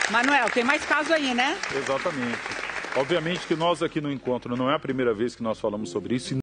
Manuel, tem mais caso aí, né? Exatamente. Obviamente que nós aqui no Encontro não é a primeira vez que nós falamos sobre isso.